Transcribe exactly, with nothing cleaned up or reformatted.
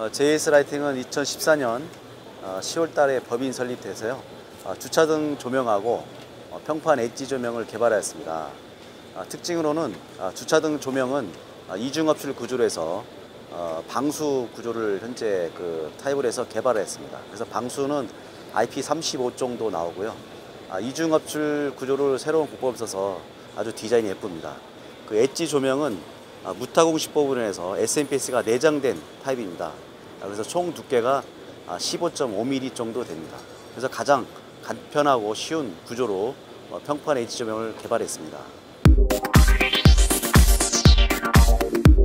제이에스 라이팅은 이천십사 년 시월 달에 법인 설립돼서요. 주차등 조명하고 평판 엣지 조명을 개발하였습니다. 특징으로는 주차등 조명은 이중압출 구조로 해서 방수 구조를 현재 그 타입을 해서 개발했습니다. 그래서 방수는 아이피 삼십오 정도 나오고요. 이중압출 구조를 새로운 공법을 써서 아주 디자인이 예쁩니다. 그 엣지 조명은 무타공시법으로 인해서 에스엠피에스가 내장된 타입입니다. 그래서 총 두께가 십오 점 오 밀리미터 정도 됩니다. 그래서 가장 간편하고 쉬운 구조로 평판 엣지 조명을 개발했습니다.